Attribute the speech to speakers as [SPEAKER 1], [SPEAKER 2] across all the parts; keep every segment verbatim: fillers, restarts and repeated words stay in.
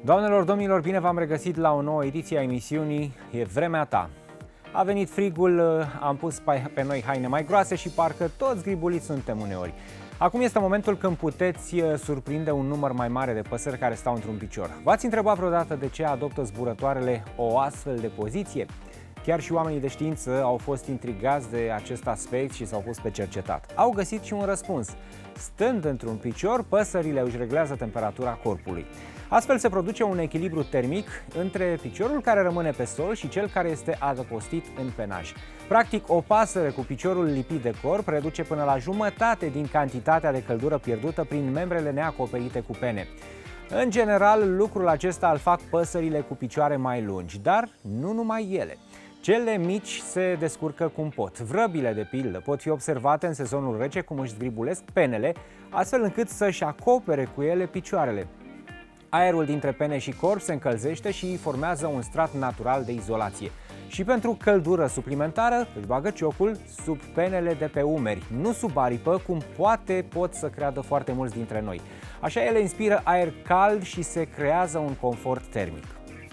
[SPEAKER 1] Doamnelor, domnilor, bine v-am regăsit la o nouă ediție a emisiunii E vremea ta. A venit frigul, am pus pe noi haine mai groase și parcă toți gribuliți suntem uneori. Acum este momentul când puteți surprinde un număr mai mare de păsări care stau într-un picior. V-ați întrebat vreodată de ce adoptă zburătoarele o astfel de poziție? Chiar și oamenii de știință au fost intrigați de acest aspect și s-au pus pe cercetat. Au găsit și un răspuns. Stând într-un picior, păsările își reglează temperatura corpului. Astfel se produce un echilibru termic între piciorul care rămâne pe sol și cel care este adăpostit în penaj. Practic, o pasăre cu piciorul lipit de corp reduce până la jumătate din cantitatea de căldură pierdută prin membrele neacoperite cu pene. În general, lucrul acesta îl fac păsările cu picioare mai lungi, dar nu numai ele. Cele mici se descurcă cum pot. Vrăbile, de pildă, pot fi observate în sezonul rece cum își zgribulesc penele, astfel încât să-și acopere cu ele picioarele. Aerul dintre pene și corp se încălzește și formează un strat natural de izolație. Și pentru căldură suplimentară își bagă ciocul sub penele de pe umeri, nu sub aripă, cum poate pot să creadă foarte mulți dintre noi. Așa ele inspiră aer cald și se creează un confort termic.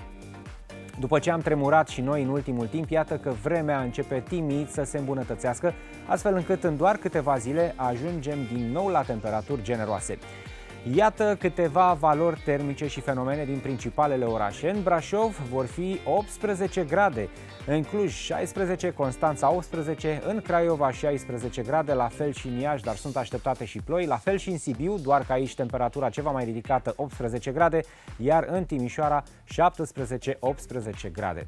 [SPEAKER 1] După ce am tremurat și noi în ultimul timp, iată că vremea începe timid să se îmbunătățească, astfel încât în doar câteva zile ajungem din nou la temperaturi generoase. Iată câteva valori termice și fenomene din principalele orașe. În Brașov vor fi optsprezece grade, în Cluj șaisprezece, Constanța optsprezece, în Craiova șaisprezece grade, la fel și în Iași, dar sunt așteptate și ploi, la fel și în Sibiu, doar că aici temperatura ceva mai ridicată, optsprezece grade, iar în Timișoara șaptesprezece optsprezece grade.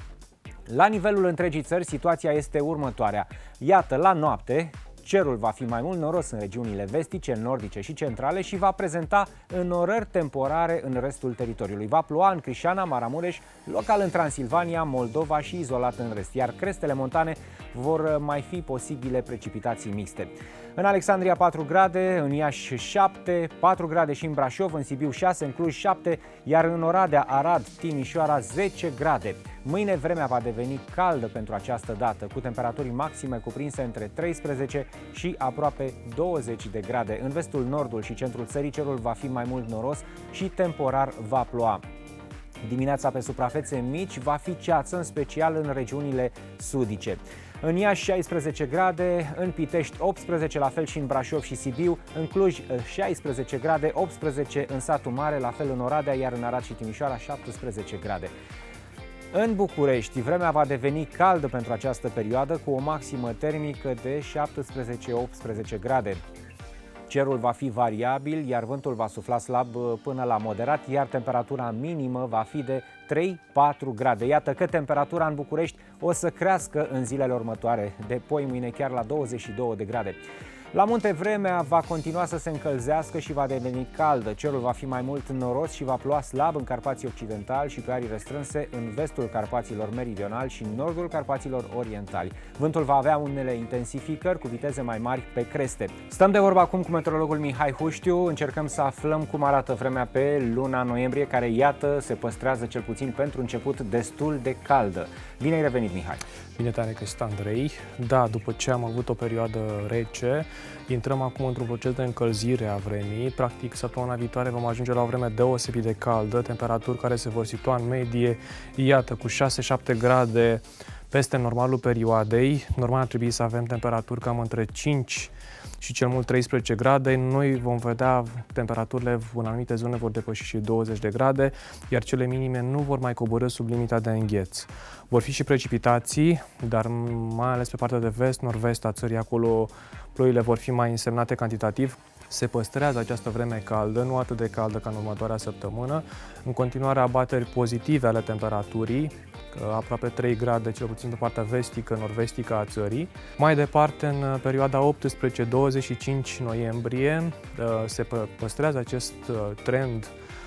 [SPEAKER 1] La nivelul întregii țări, situația este următoarea. Iată, la noapte, cerul va fi mai mult noros în regiunile vestice, nordice și centrale și va prezenta înnorări temporare în restul teritoriului. Va ploua în Crișana, Maramureș, local în Transilvania, Moldova și izolat în rest, iar crestele montane vor mai fi posibile precipitații mixte. În Alexandria patru grade, în Iași șapte, patru grade și în Brașov, în Sibiu șase, în Cluj șapte, iar în Oradea, Arad, Timișoara zece grade. Mâine vremea va deveni caldă pentru această dată, cu temperaturi maxime cuprinse între treisprezece și aproape douăzeci de grade. În vestul, nordul și centrul țării cerul va fi mai mult noros și temporar va ploua. Dimineața pe suprafețe mici va fi ceață, în special în regiunile sudice. În Iași șaisprezece grade, în Pitești optsprezece, la fel și în Brașov și Sibiu, în Cluj șaisprezece grade, optsprezece în Satul Mare, la fel în Oradea, iar în Arad și Timișoara șaptesprezece grade. În București, vremea va deveni caldă pentru această perioadă, cu o maximă termică de șaptesprezece optsprezece grade. Cerul va fi variabil, iar vântul va sufla slab până la moderat, iar temperatura minimă va fi de trei patru grade. Iată că temperatura în București o să crească în zilele următoare, de poi mâine chiar la douăzeci și două de grade. La munte vremea va continua să se încălzească și va deveni caldă. Cerul va fi mai mult noros și va ploua slab în Carpații Occidentali și pe arii restrânse în vestul Carpaților Meridionali și în nordul Carpaților Orientali. Vântul va avea unele intensificări cu viteze mai mari pe creste. Stăm de vorbă acum cu meteorologul Mihai Huștiu, încercăm să aflăm cum arată vremea pe luna noiembrie, care, iată, se păstrează cel puțin pentru început destul de caldă. Bine ai revenit, Mihai!
[SPEAKER 2] Bine te-am regăsit, Andrei. Da, după ce am avut o perioadă rece, intrăm acum într-un proces de încălzire a vremii. Practic, săptămâna viitoare vom ajunge la o vreme deosebit de caldă, temperaturi care se vor situa în medie, iată, cu șase șapte grade peste normalul perioadei. Normal ar trebui să avem temperaturi cam între cinci și cel mult treisprezece grade. Noi vom vedea temperaturile în anumite zone vor depăși și douăzeci de grade, iar cele minime nu vor mai coborî sub limita de îngheț. Vor fi și precipitații, dar mai ales pe partea de vest, nord-vest a țării, acolo ploile vor fi mai însemnate cantitativ. Se păstrează această vreme caldă, nu atât de caldă ca în următoarea săptămână. În continuare, abateri pozitive ale temperaturii, aproape trei grade, cel puțin pe partea vestică, nord-vestică a țării. Mai departe, în perioada optsprezece douăzeci și cinci noiembrie, se păstrează acest trend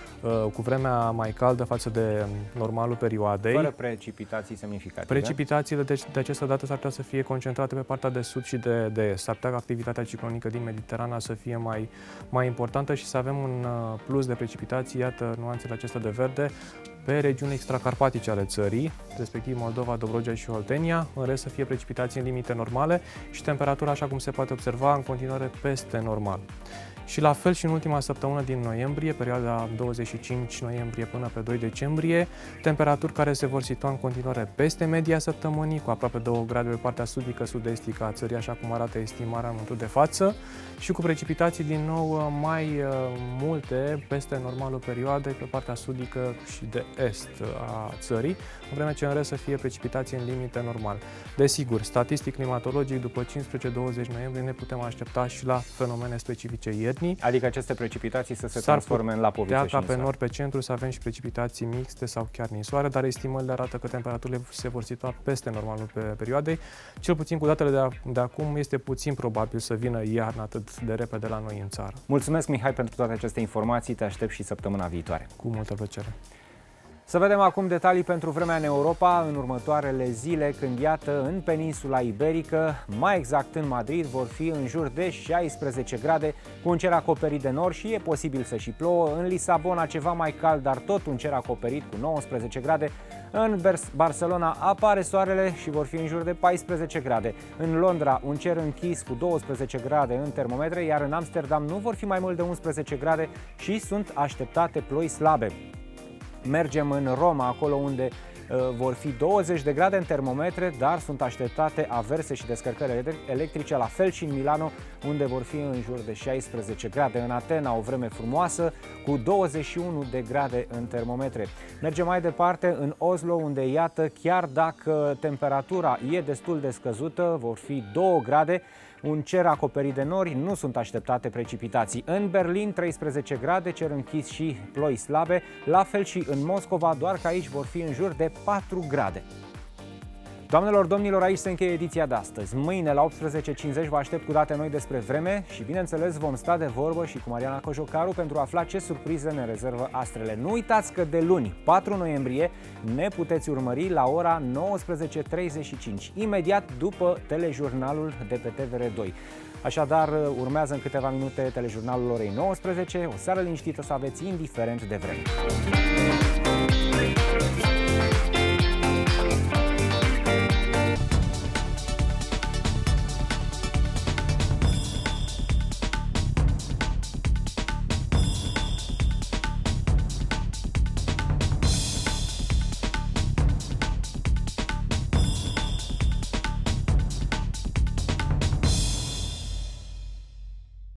[SPEAKER 2] cu vremea mai caldă față de normalul perioadei.
[SPEAKER 1] Fără precipitații semnificative.
[SPEAKER 2] Precipitațiile de, de această dată s-ar putea să fie concentrate pe partea de sud și de, de est. S-ar putea ca activitatea ciclonică din Mediterana să fie mai, mai importantă și să avem un plus de precipitații, iată nuanțele acestea de verde, pe regiuni extracarpatice ale țării, respectiv Moldova, Dobrogea și Oltenia, în rest să fie precipitații în limite normale și temperatura, așa cum se poate observa, în continuare peste normal. Și la fel și în ultima săptămână din noiembrie, perioada douăzeci și cinci noiembrie până pe doi decembrie, temperaturi care se vor situa în continuare peste media săptămânii, cu aproape două grade pe partea sudică sud-estică a țării, așa cum arată estimarea în momentul de față, și cu precipitații din nou mai multe peste normalul perioadei pe partea sudică și de est a țării, în vreme ce în rest să fie precipitații în limite normal. Desigur, statistic climatologic, după cincisprezece douăzeci noiembrie ne putem aștepta și la fenomene specifice iernii.
[SPEAKER 1] Adică aceste precipitații să se transforme în lapoviță și
[SPEAKER 2] ca pe
[SPEAKER 1] ninsoare.
[SPEAKER 2] nord, pe centru, să avem și precipitații mixte sau chiar ninsoare, dar estimările arată că temperaturile se vor situa peste normalul pe perioadei. Cel puțin cu datele de, a, de acum este puțin probabil să vină iarna atât de repede la noi în țară.
[SPEAKER 1] Mulțumesc, Mihai, pentru toate aceste informații. Te aștept și săptămâna viitoare.
[SPEAKER 2] Cu multă plăcere.
[SPEAKER 1] Să vedem acum detalii pentru vremea în Europa în următoarele zile, când, iată, în peninsula iberică, mai exact în Madrid, vor fi în jur de șaisprezece grade, cu un cer acoperit de nori și e posibil să și plouă. În Lisabona ceva mai cald, dar tot un cer acoperit cu nouăsprezece grade. În Barcelona apare soarele și vor fi în jur de paisprezece grade. În Londra un cer închis cu douăsprezece grade în termometre, iar în Amsterdam nu vor fi mai mult de unsprezece grade și sunt așteptate ploi slabe. Mergem în Roma, acolo unde uh, vor fi douăzeci de grade în termometre, dar sunt așteptate averse și descărcări electrice, la fel și în Milano, unde vor fi în jur de șaisprezece grade. În Atena o vreme frumoasă, cu douăzeci și unu de grade în termometre. Mergem mai departe în Oslo, unde, iată, chiar dacă temperatura e destul de scăzută, vor fi două grade, un cer acoperit de nori, nu sunt așteptate precipitații. În Berlin treisprezece grade, cer închis și ploi slabe, la fel și în Moscova, doar că aici vor fi în jur de patru grade. Doamnelor, domnilor, aici se încheie ediția de astăzi. Mâine la optsprezece cincizeci vă aștept cu date noi despre vreme și, bineînțeles, vom sta de vorbă și cu Mariana Cojocaru pentru a afla ce surprize ne rezervă astrele. Nu uitați că de luni, patru noiembrie, ne puteți urmări la ora nouăsprezece treizeci și cinci, imediat după telejurnalul de pe T V R doi. Așadar, urmează în câteva minute telejurnalul orei nouăsprezece. O seară liniștită să aveți, indiferent de vreme.